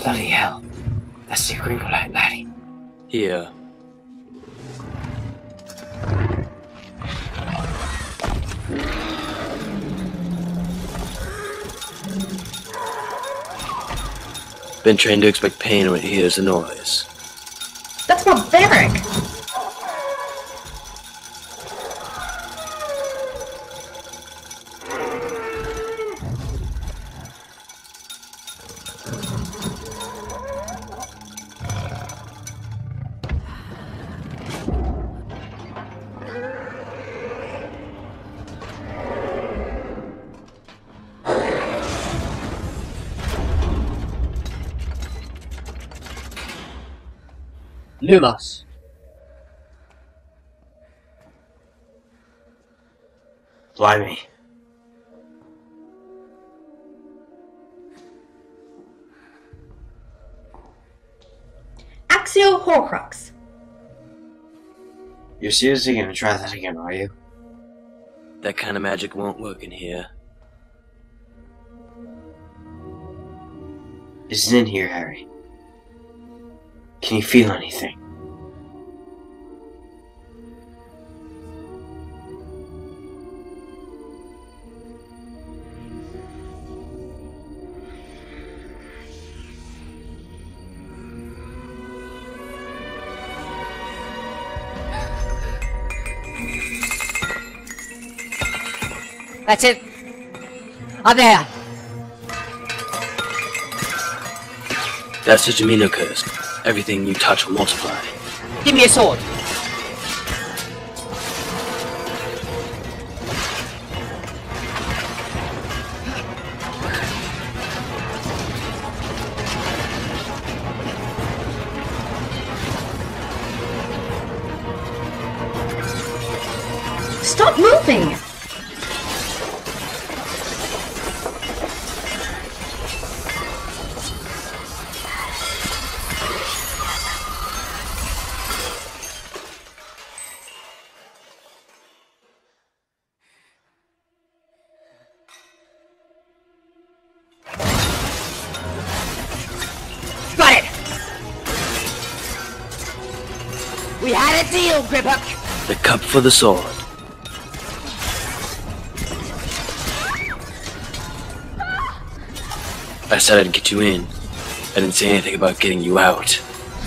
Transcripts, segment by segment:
Bloody hell. That's the Gringotts, laddie. Here. Been trained to expect pain when it hears a noise. That's barbaric! Lumos. Blimey. Axio Horcrux. You're seriously gonna try that again, are you? That kind of magic won't work in here. Is it in here, Harry? Can you feel anything? That's it. Up there. That's the Jamino curse. Everything you touch will multiply. Give me a sword. Stop moving! Got it! We had a deal, Griphook! The cup for the sword. I said I'd get you in. I didn't say anything about getting you out.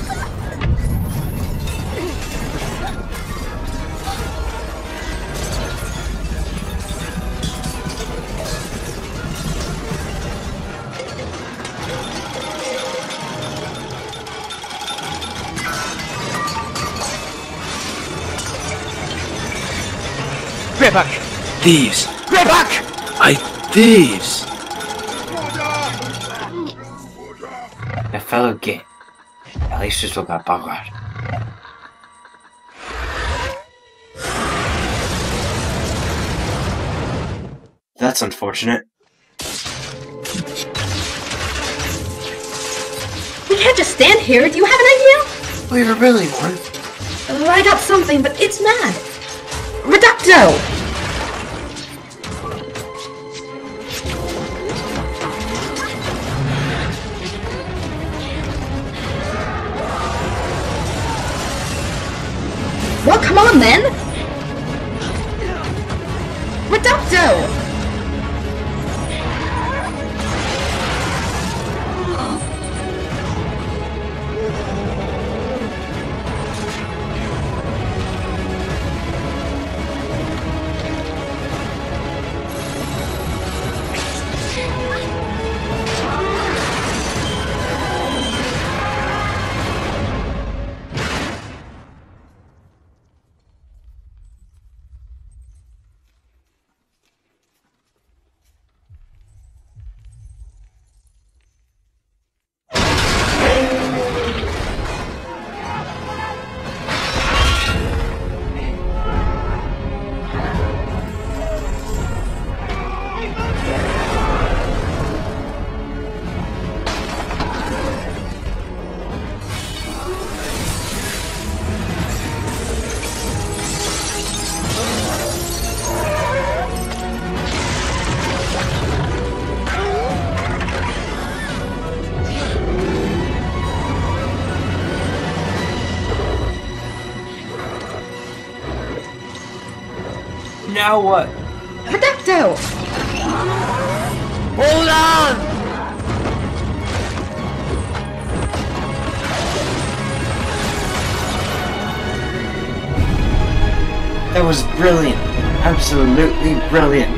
Griphook! Thieves! Griphook! Thieves! That fellow Git. At least just got buggered. That's unfortunate. We can't just stand here. Do you have an idea? We were really one. I got something, but it's mad. Reducto! Well, come on then! Reducto! Now what? Reducto! Hold on! That was brilliant. Absolutely brilliant.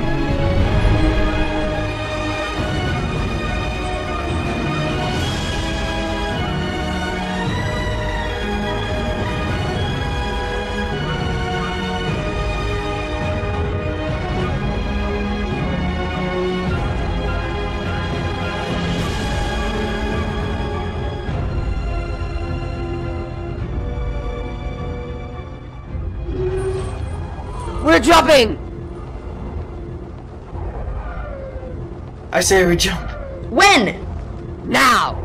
We're dropping! I say we jump. When? Now!